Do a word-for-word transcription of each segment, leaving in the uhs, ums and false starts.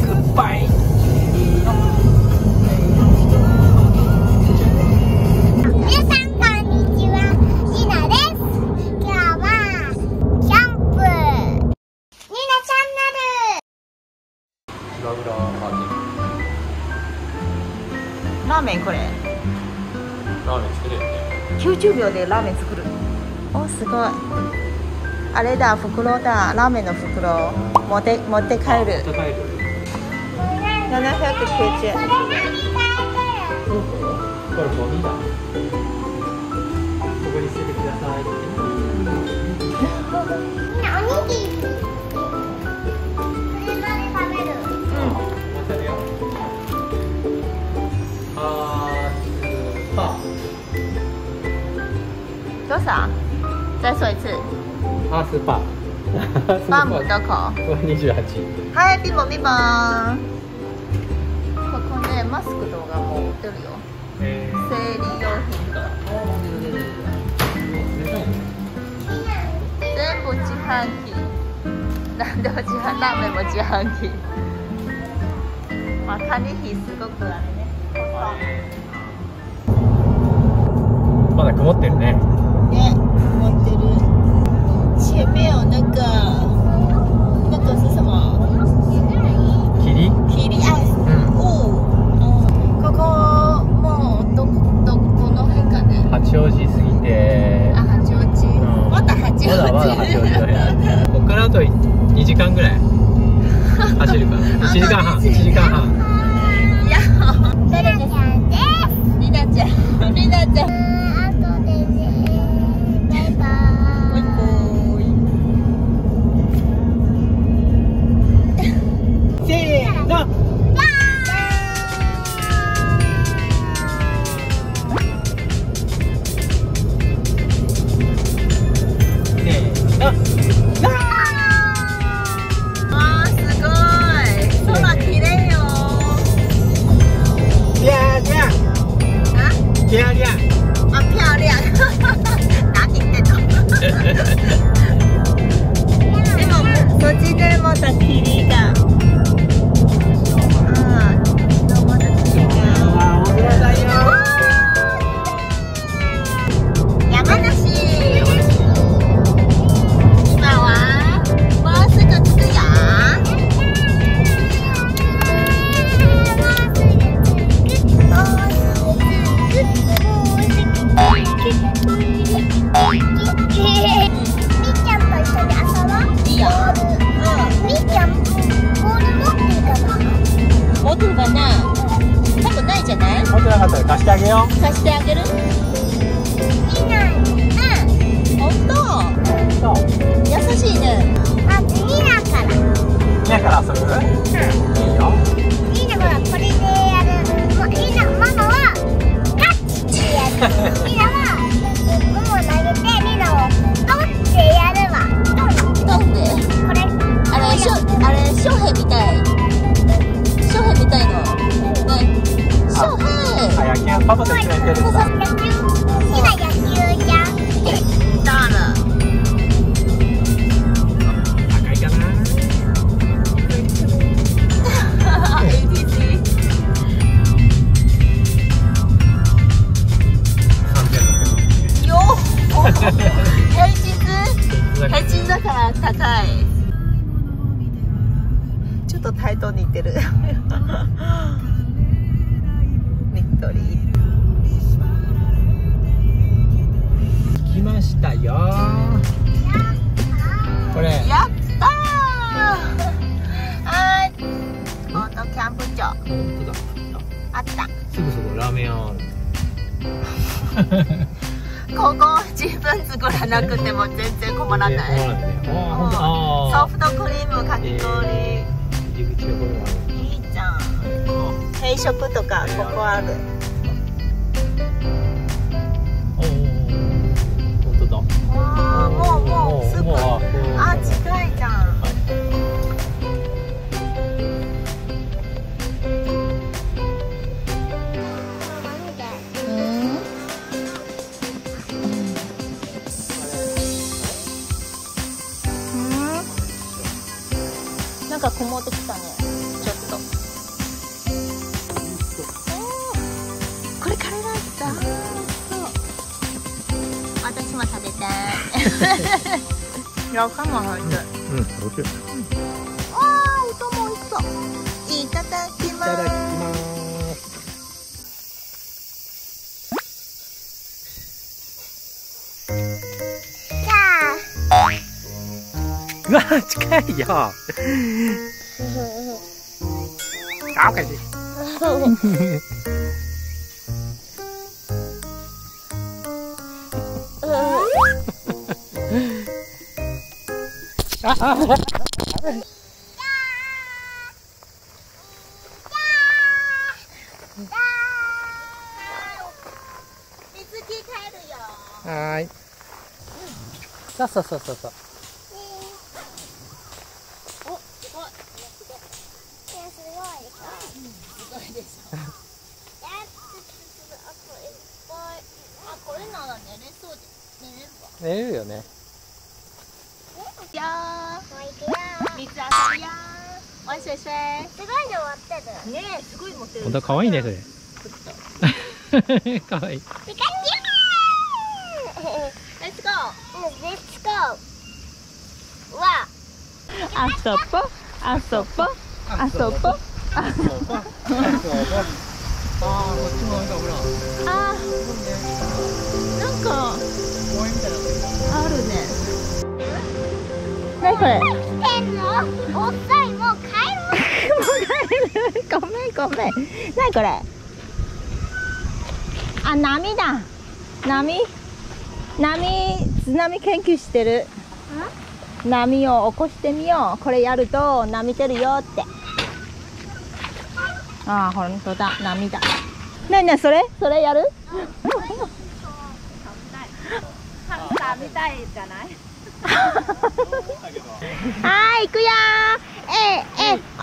ぱい。 皆さんこんにちは、ニナです。今日はキャンプ。ニナチャンネル。 裏裏パーティー。 ラーメンこれ。 ラーメン作れるね。 きゅうじゅうびょうでラーメン作る。お、すごい。あれだ、袋だ、ラーメンの袋。持って持って帰る。 持って帰る。 ななひゃくきゅうじゅうえん。 どこ？これゴミだ。ここに捨ててくださいって。 みんなおにぎり。車で食べる。 うん。食べよう。あー、パ多少？再说一次。 ー。ハースパー。 パンもどこ？ これにじゅうはち。 はい、ピンポンピンポン。ここね、マスクとかも売ってるよ。 えー、 生理用品とか。全部自販機。なんでも自販、ラーメンも自販機。まあ、管理費すごくあれね。 まだ曇ってるね。 ね、持ってる。前面有那个，那个是什么？ 霧？ 霧あ、雾。ここもうどどこの辺かね。 八王子過ぎて。 あ、八王子。 うん、 まだ八王子。 まだまだ八王子だね。ここからあとにじかんぐらい走るかな。いちじかんはん。いちじかんはん。 いや、 誰ですか？ リナちゃん。リナちゃん。 貸してあげよう。 貸してあげる？いない。うん。本当。 そう。 優しいね。 まずニナから。 ニナから遊ぶ？うん。いいよ。 ニナほらこれでやる。もうニナママはカッチってやる。ニナはもも投げてニナをトンってやるわ。トン。 トンで。 これ。 あれしょあれ翔平みたい。翔平みたいの。ね。翔平。 あ、野球パパと一緒にやってるんだ。 野球。今野球じゃん。 だら。 高いかな。 エーティーシー。 三千六百。 よっ。平日。平日だから高い。ちょっと対等にいってる。 来ましたよ。これ。 やったー。はい。このキャンプ場。 本当だ。 あった。 すぐそこラーメン屋ある。 ここ自分作らなくても全然困らない。 困らないね。ああ、本当。あソフトクリームかき氷。 入り口がこれある。 いいじゃん。定食とかここある。あ、もうもうすぐ。あ、近いじゃん。うん。なんか曇ってきたね。ちょっと。 やかも入ってる。 うん、美味しい。 ああ、音も美味しそう。いただきいます。 ただきます。 じゃうわ、近いよ。あ、おかしい。あ、あ、 水着帰るよ。 はーい。そうそうそうそうそう。 お、すごい。 すごい。 すごいでしょ。 やっあ、これなら寝れそうで寝れるわ。 寝れるよね。 いやもう行くよ。 ー、水遊びやー。おいしいしい。 すごいの持ってる。 ねえ、すごい持ってる。 本当可愛いね、それ。可愛い。 ピカチュウ。 レッツゴー。 レッツゴー。わ。 あそぼ、あそぼ、あそぼ。 あ、こっちもなんかほら。 あー、なんか公園みたいなのあるね。何これ？ 来てんの？遅い、もう帰る。 ごめんごめん。何これ？あ、波だ。波？波、津波研究してる。波を起こしてみよう。これやると波出るよって。ああ、本当だ。波だ。なになにそれ？それやる？ハムスターみたいじゃない？はい、行くよー。ええ、お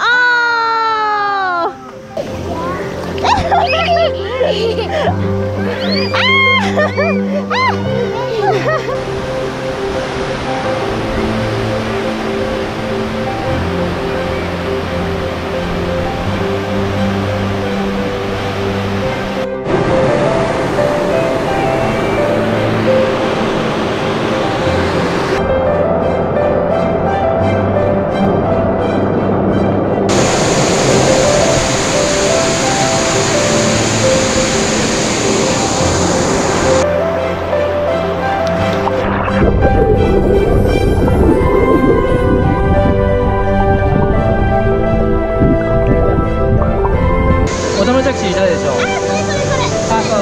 お友達いたでしょ。あ、そう。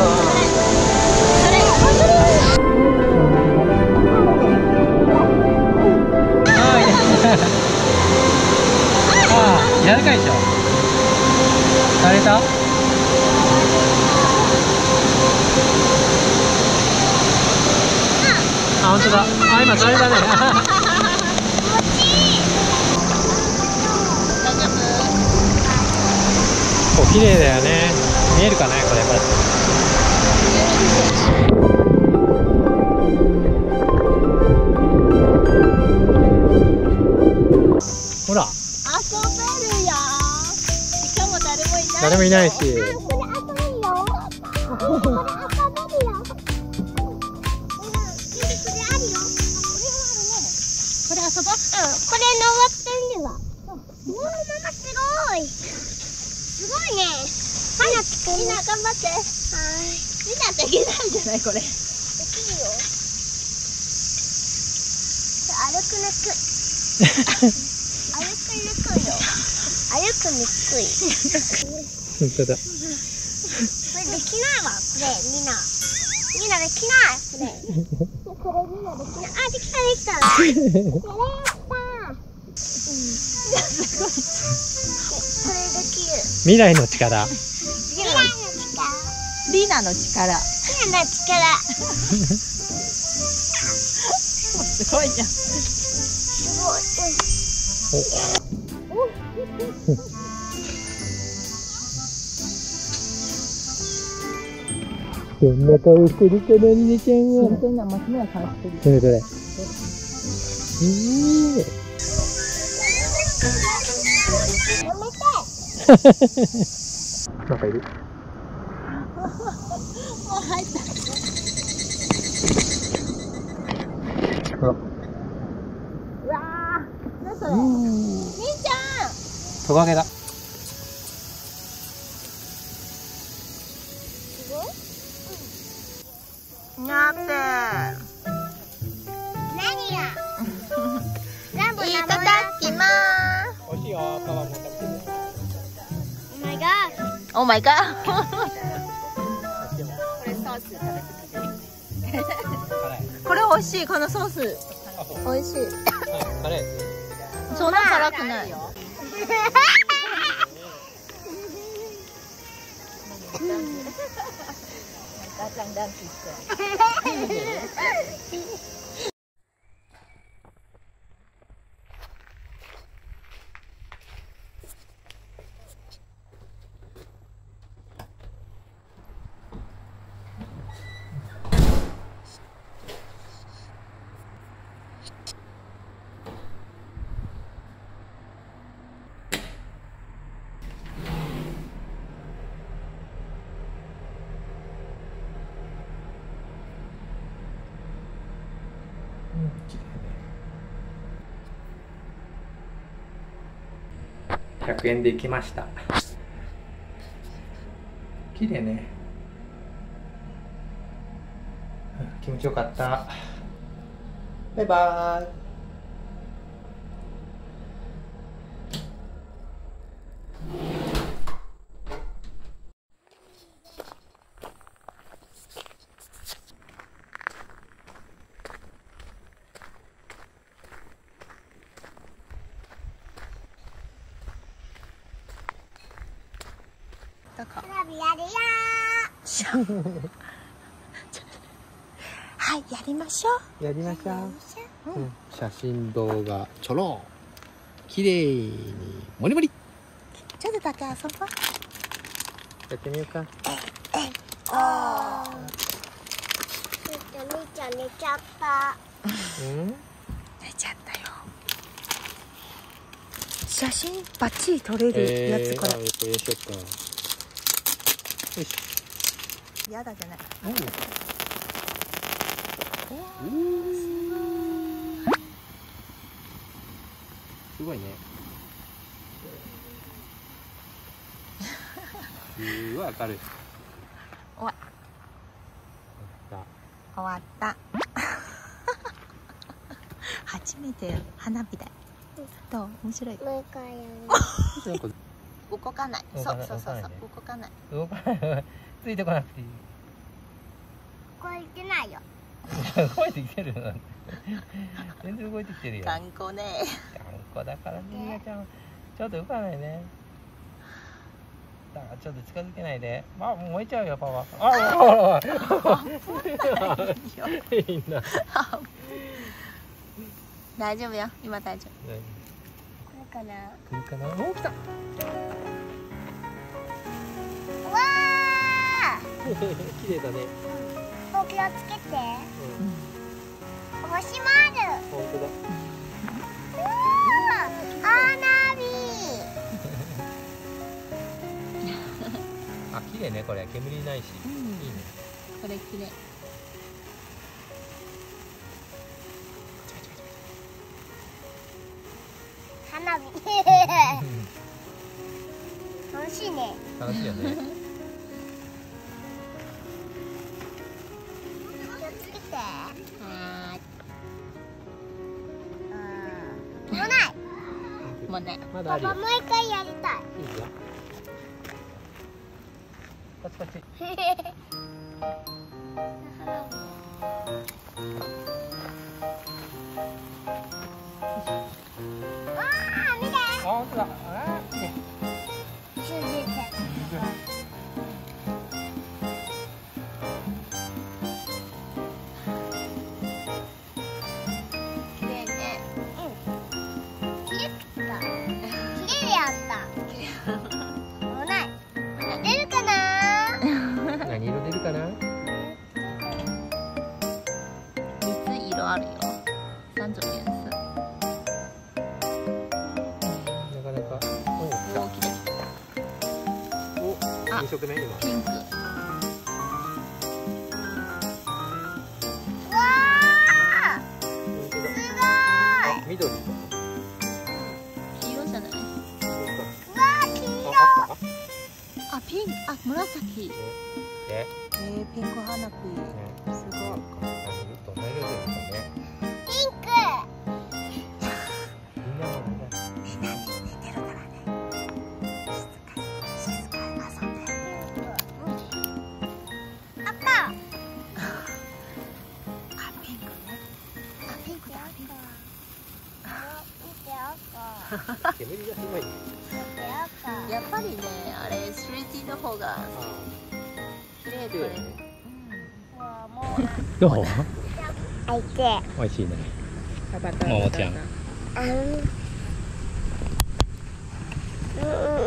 あ、柔らかいでしょ。慣れた？あ、本当だ。あ、今それだね。こう綺麗だよね。見えるかね、これこれ。ほら。 遊べるよ。しかも誰もいない。 誰もいないし。 これ遊べるよ。これ遊べるよ。 これ遊ぼう。 うん、これ登ってみるわ。おお、ママすごい。すごいね。花つくみんな頑張って。はい。みんなできないんじゃないこれ。 できるよ。歩くぬく。歩くぬくよ。歩くぬくい。 本当だ。 これできないわ。これみんな。みんなできない。これ。これみんなできない。あ、できたできた。やれた。これできる。 未来の力。 未来の力。 リナの力。 未来の力。 すごいじゃん。 すごい。 どんな顔してるかな、りねちゃんは。 本当に真面目な顔してる。 どれどれ。ええ。 やめて。 なんかいる。 もう入った。 ほら。 れ。 兄ちゃトカゲだ。 ん。やべえ。 何や。全部いた名前。 だきま美味しいよ。パパも食べてる。 お前が。 オーマイガー。 辛い。 これ美味しい。このソースあ、そう。 美味しい。 あ、辛いやつ。 そんな辛くない。 ひゃくえんで行きました。綺麗ね。気持ちよかった。バイバーイ。 花火やるよはい、やりましょう。 やりましょう。 ー。 うん、写真動画ちょろ綺麗にもりもりちょっとだけ遊ぼう。 やってみようか。 ああ。ちょっとみーちゃん寝ちゃった。 うん寝ちゃったよ。写真バッチリ撮れるやつこれ。 あ、これにしよっか。よし。 やだじゃない。 うんすごいね。すごい明るい。 終わ終わった初めて花火だよ。どう？面白い。 もう一回やる。 動かない。そうそうそうそう。動かない。 動かない。ついてこなくていい。 これ言ってないよ。 動いてきてるの。全然動いてきてるよ。 頑固ね。 頑固だからね、みなちゃん。ちょっと動かないね。だからちょっと近づけないで。あ、燃えちゃうよ、パパ。あ、あ、あ、いいんだ。 大丈夫よ。今大丈夫。 これかな。 来るかな。お、来た。 うわー。 綺麗だね。 お気をつけて。星もある。 本当だ。 うわー。花火。 あ、綺麗ね、これ煙ないし。いいね。 これ綺麗。 花火。楽しいね。 楽しいよね。 気をつけて。 はうん。もうない。 ーい。もうね。 まだあるよパパ。もう一回やりたい。 いいよ。こっちこっち。 わあ、見て。 あ、本当だ。あー、綺麗。 綺麗ね。 きれいだ。きれいやった。もうない。出るかな。 何色出るかな。 三つ色あるよ。三種颜色。 なかなか。お、来た。 大きい。 お、二色目今。 ピンク。 わあ。 本当だ。 すごい。 緑。 ピンク、あ、紫。 で、 えー、ピンク花火。 ね、 すごい。 どんな色ですかね。 ピンク。 みんなもみんな。 みんなに似てるからね。静かに、静かに遊んで。 赤。 あ、ピンクね。あ、ピンクだ、ピンクだ。 見て赤。 煙がすごいね。 見て赤。 やっぱりね、あれ、スリーディー の方が綺麗だよね。 どう？ あいて。 美味しいね。 パパとももちゃん。 あん。うん。